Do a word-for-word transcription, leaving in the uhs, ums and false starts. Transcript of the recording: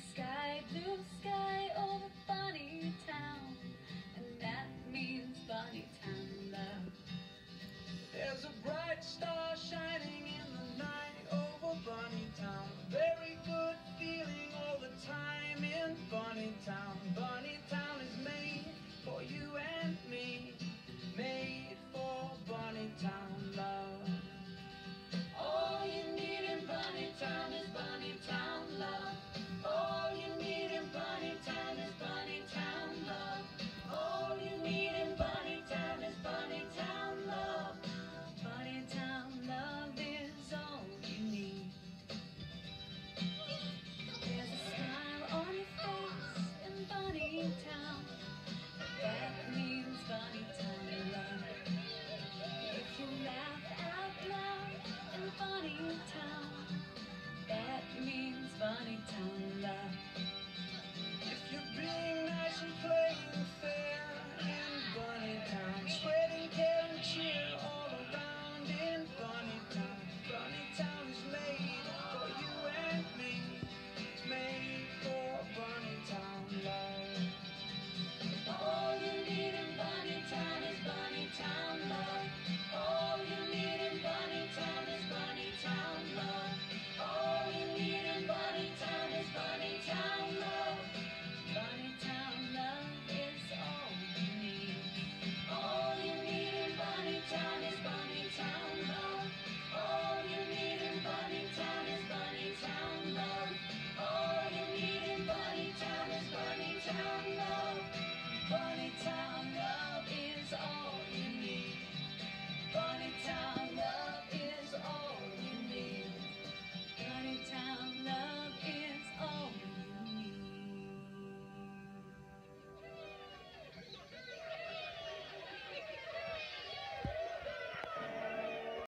sky, blue sky over Bunny Town, and that means Bunny Town love. There's a bright star shining in the night over Bunny Town. Very good feeling all the time in Bunny Town. Bunny Town is made for you and me, made for Bunny Town love. All you need in Bunny Town is Bunny Town love. All you need in Bunny Town is Bunny Town love. All you need in Bunny Town is Bunny Town love. Bunny Town love is all you need. There's a smile on your face in Bunny Town. That means Bunny Town love. If you laugh out loud in Bunny Town, that means Bunny Town love. If you're being nice and playing fair in Bunny Town, spreading care and cheer all around in Bunny Town. Bunny Town is made for you and me. It's made for Bunny Town love. All you need in Bunny Town is Bunny Town love. All you need in Bunny Town is Bunny Town love. All you need in Bunny Town is Bunny Town love. Bunny Town love is all you need. All you need in Bunny Town is Bunny Town love. All you need in Bunny Town is Bunny Town love. All you need in Bunny Town is Bunny Town love. Bunny Town love is all